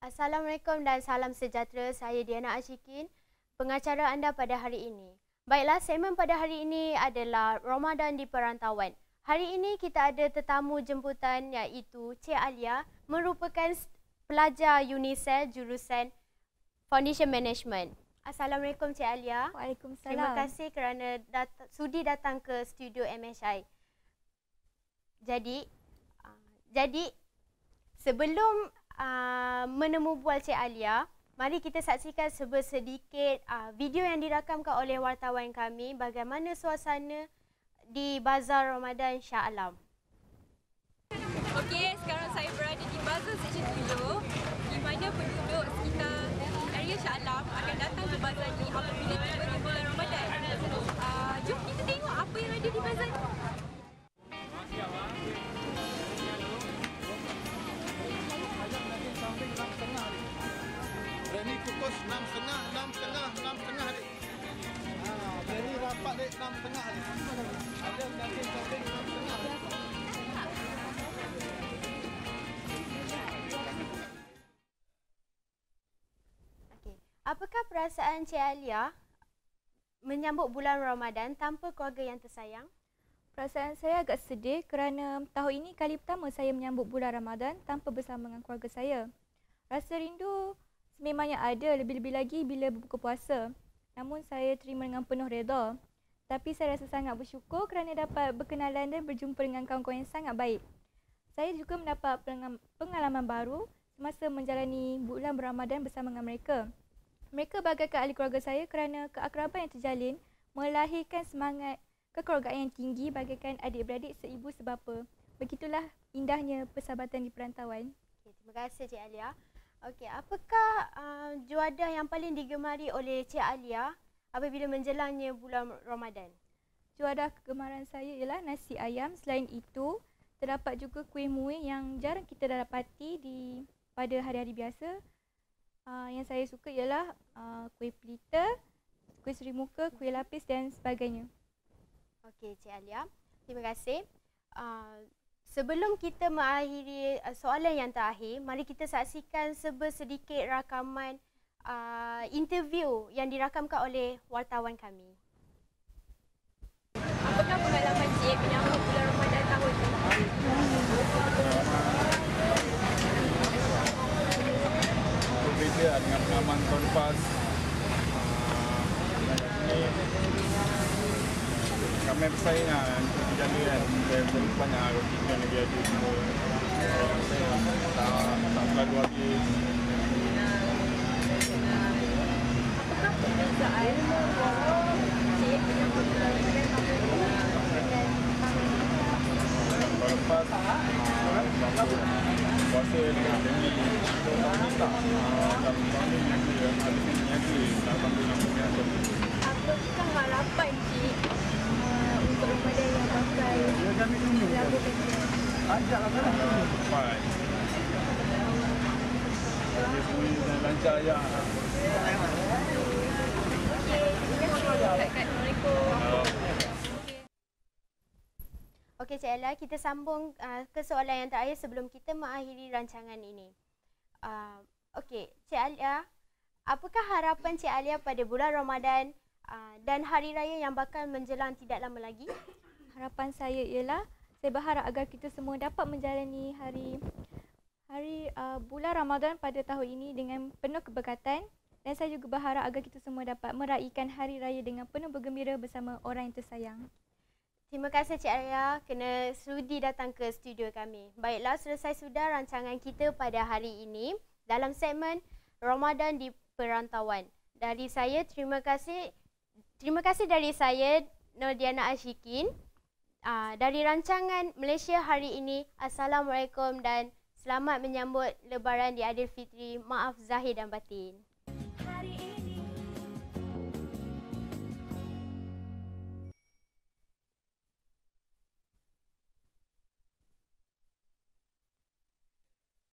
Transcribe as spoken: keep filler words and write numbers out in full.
Assalamualaikum dan salam sejahtera. Saya Diana Ashikin, pengacara anda pada hari ini. Baiklah, segmen pada hari ini adalah Ramadan di Perantauan. Hari ini kita ada tetamu jemputan iaitu Cik Alia, merupakan pelajar Unisel jurusan Foundation Management. Assalamualaikum Cik Alia. Waalaikumsalam. Terima kasih kerana dat sudi datang ke studio M S I. Jadi, uh, jadi sebelum uh, menemu bual Cik Alia, mari kita saksikan sedikit uh, video yang dirakamkan oleh wartawan kami bagaimana suasana di Bazar Ramadan Shah Alam. Okey, sekarang saya berada di Bazar Seksyen tujuh di mana penduduk sekitar area Shah Alam akan datang ke bazar ni apabila tiba di bulan Ramadan. Uh, jom kita tengok apa yang ada di bazar ni. Berani kukus enam setengah, enam setengah, enam setengah adik. Haa, berani rapat adik enam setengah adik. Ada daging-daging enam setengah. Okey, apakah perasaan Cik Alia menyambut bulan Ramadan tanpa keluarga yang tersayang? Perasaan saya agak sedih kerana tahun ini kali pertama saya menyambut bulan Ramadan tanpa bersama dengan keluarga saya. Rasa rindu sememangnya ada, lebih-lebih lagi bila berbuka puasa. Namun saya terima dengan penuh reda. Tapi saya rasa sangat bersyukur kerana dapat berkenalan dan berjumpa dengan kawan-kawan yang sangat baik. Saya juga mendapat pengalaman baru semasa menjalani bulan Ramadan bersama dengan mereka. Mereka bagaikan ahli keluarga saya kerana keakraban yang terjalin melahirkan semangat kekeluargaan yang tinggi bagaikan adik-beradik seibu sebapa. Begitulah indahnya persahabatan di perantauan. Okay, terima kasih Cik Alia. Okey, apakah uh, juadah yang paling digemari oleh Cik Alia apabila menjelangnya bulan Ramadan? Juadah kegemaran saya ialah nasi ayam. Selain itu, terdapat juga kuih muih yang jarang kita dapati di pada hari-hari biasa. Uh, yang saya suka ialah uh, kuih pelita, kuih seri muka, kuih lapis dan sebagainya. Okey Cik Alia, terima kasih. Uh, sebelum kita mengakhiri uh, soalan yang terakhir, mari kita saksikan sedikit rakaman uh, interview yang dirakamkan oleh wartawan kami. Apakah pengalaman Cik menyambut bulan Ramadan tahun ini? Berbeza dengan pengalaman tahun lepas. Ramai bersaing lah untuk dijaga kan. Saya banyak roti yang lagi ada semua. Saya tak, tak selalu habis. Apakah perbezaan Cik menyambut bulan Ramadan tahun ini dengan tahun ini? Tahun lepas, puasa dengan janji. Tahun ni tak. Tahun ni niaga, ada niaga. Tak sampai nak mengatur. Apakah harapan Cik uh, untuk Ramadan yang bakal dilakukan? Baik. Dia semua dan lancar ya. Assalamualaikum. Okey Cik Alia, kita sambung uh, ke soalan yang terakhir sebelum kita mengakhiri rancangan ini. Uh, Okey, Cik Alia, apakah harapan Cik Alia pada bulan Ramadan uh, dan hari raya yang bakal menjelang tidak lama lagi? Harapan saya ialah saya berharap agar kita semua dapat menjalani hari hari uh, bulan Ramadan pada tahun ini dengan penuh keberkatan, dan saya juga berharap agar kita semua dapat meraihkan hari raya dengan penuh bergembira bersama orang yang tersayang. Terima kasih Cik Alia kerana sudi datang ke studio kami. Baiklah, selesai sudah rancangan kita pada hari ini dalam segmen Ramadan di Perantauan. Dari saya, terima kasih terima kasih dari saya Nur Diana Ashikin. Uh, dari rancangan Malaysia hari ini, Assalamualaikum dan selamat menyambut Lebaran di Aidilfitri. Maaf zahir dan batin. Hari ini